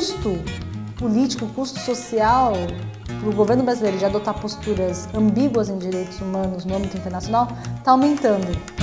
custo político, o custo social para o governo brasileiro de adotar posturas ambíguas em direitos humanos no âmbito internacional está aumentando.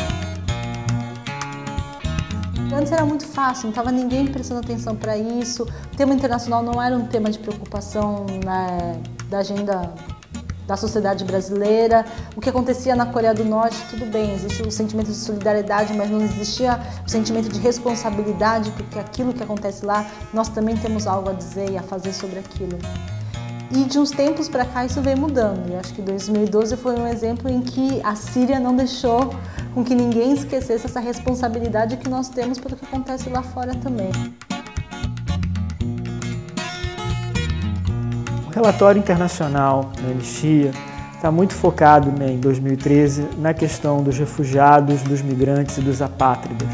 Antes era muito fácil, não estava ninguém prestando atenção para isso, o tema internacional não era um tema de preocupação da agenda da sociedade brasileira. O que acontecia na Coreia do Norte, tudo bem, existe o sentimento de solidariedade, mas não existia o sentimento de responsabilidade, porque aquilo que acontece lá, nós também temos algo a dizer e a fazer sobre aquilo. E de uns tempos para cá isso veio mudando. Eu acho que 2012 foi um exemplo em que a Síria não deixou com que ninguém esquecesse essa responsabilidade que nós temos pelo que acontece lá fora também. O relatório internacional da Anistia está muito focado, em 2013, na questão dos refugiados, dos migrantes e dos apátridas.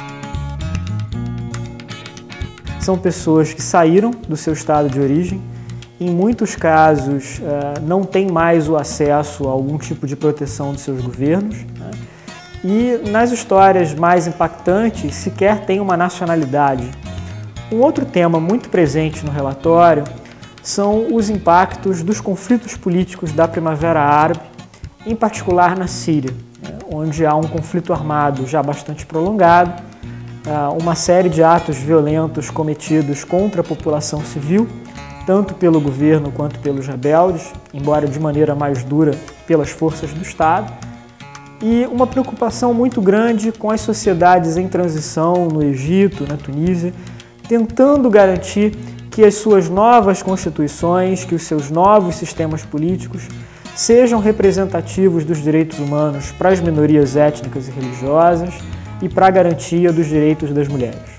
São pessoas que saíram do seu estado de origem, em muitos casos não têm mais o acesso a algum tipo de proteção dos seus governos, né? E nas histórias mais impactantes sequer tem uma nacionalidade. Um outro tema muito presente no relatório são os impactos dos conflitos políticos da Primavera Árabe, em particular na Síria, onde há um conflito armado já bastante prolongado, uma série de atos violentos cometidos contra a população civil, tanto pelo governo quanto pelos rebeldes, embora de maneira mais dura pelas forças do Estado, e uma preocupação muito grande com as sociedades em transição no Egito, na Tunísia, tentando garantir que as suas novas constituições, que os seus novos sistemas políticos sejam representativos dos direitos humanos para as minorias étnicas e religiosas e para a garantia dos direitos das mulheres.